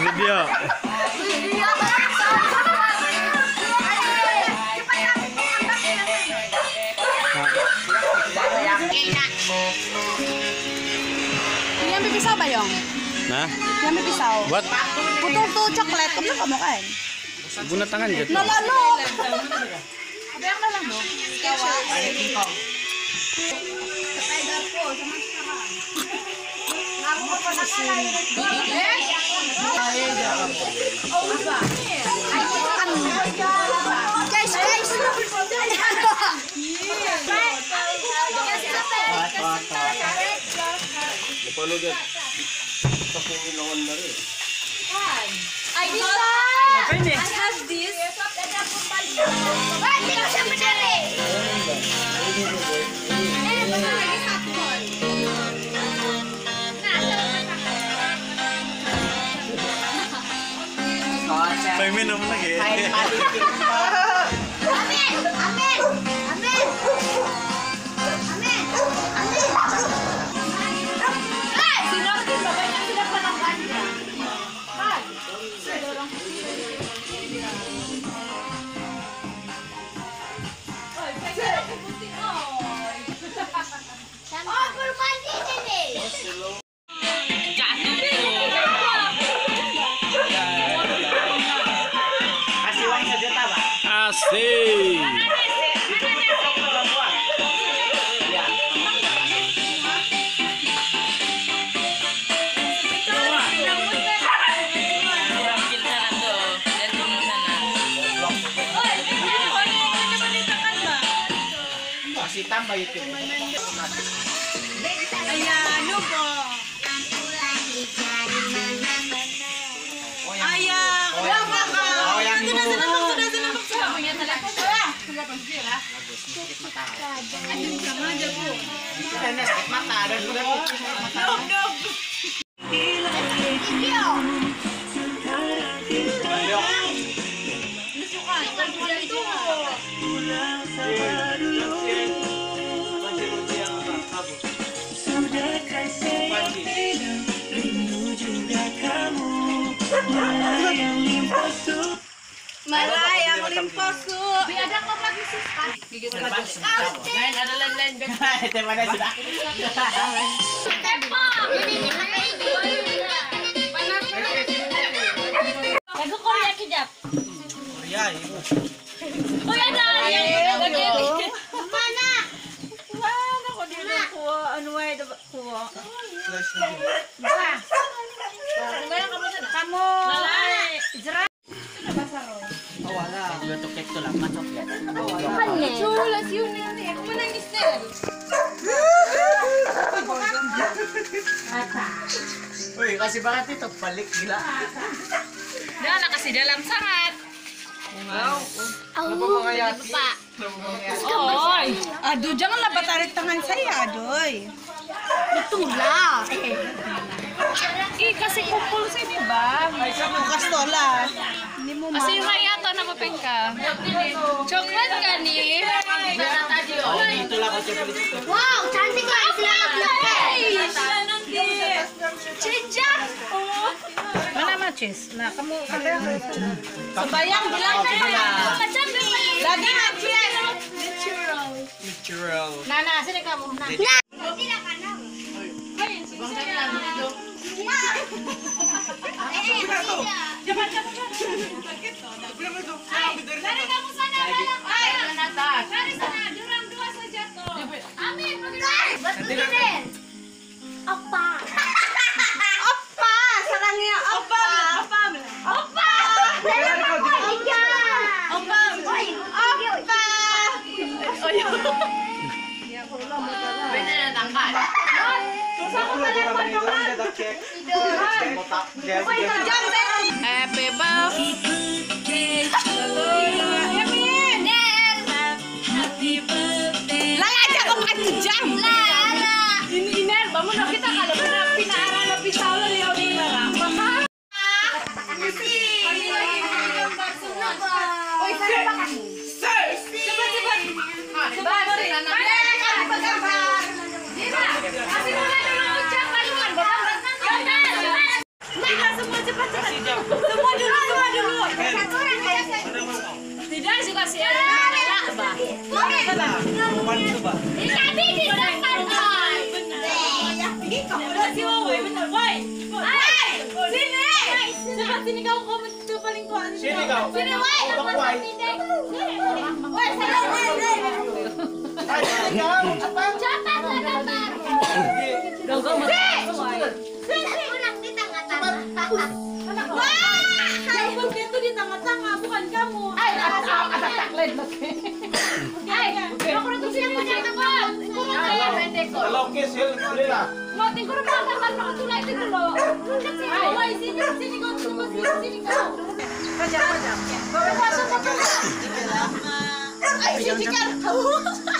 Video. Yang pisau ba yung? Nah, Yang pisau. buat Putong tuh coklat, kamu kamu kan? guna tangan gitu. Nalalo. Ada yang nalang mo? I have this. Tingnan siya madali. Lagi satu. Pengen minum lagi. Amin. Amin. Amin. Amin. Amin. Sinopin bapaknya sudah penangkan. Oh, berbandi ini. Kasih uang sejuta, Pak. Asik. Masih tambah itu. Ayan, ano po? Ayan, wala ka. Oh, yang itu. Karena sakit mata dan udah Malayang limposu. Ada kok lagi sih? lain ada lain-lain. Tema ada sudah. Tempo. Ini lagu Korea kejap. Korea ibu. Oh ya dah. Mana? Mana ko dito kuha? Ano ay kuha? Kamu. Lalai. Jerat. Wala. Juga coklat tuh lah, coklat. Chulas yun eh. Ako manangis na. Uy, kasih banget itu balik gila. Dah nak kasih dalam sangat. Apa mga yaki? Pak. Oy. Aduh, janganlah batarik tangan saya, adoy. Itulah. Kasi kumpul sini, Bang. Bukas tola. Hindi mo Kasi hayato na mapengka. Coklat kan nih. Oh, itulah kau coklat itu. Wow, cantik kan Cicak. Mana macis? Nah, kamu Sebayang bilang Macam ni. lagi macis. Natural. Nana, sini kamu. Nah. Tidak pandang. Dari kamu sana dalam. Dari sana jurang 2 saja tuh. Amin, begini. Apa? Opa, sarangnya opa. Opa. Iya. Opa. Bener na tangkal. Happy birthday. Lang aja kung katujang. Iner, bangun na kita kalau benar pinaara na pisalo liyaw ni Lara. Maka. Kami lagi gambar sunod. Oy, sana ba kamu? Cepat. Cepat. Kami paggambar. Dina, kasih mo na ng ucap paluan. Gambar. Semua cepat. sinigaw ko, ito paling kuhan. Sinigaw. Siniway! Bakway. Uy, sayo, Ay, sinigaw. Apa? Japan na naman! Unang di tanga-tanga. Wah! Dito di tanga-tanga, bukan kamu. Ay, nakataklen lagi. Ay, ako na to siya mo dyan ako. Kalau kes, boleh lah. Mau tinggal makan kan tulay itu dulu. Ay, sini ko. Pajak. Bawa masuk ke. Ay, si Chikar.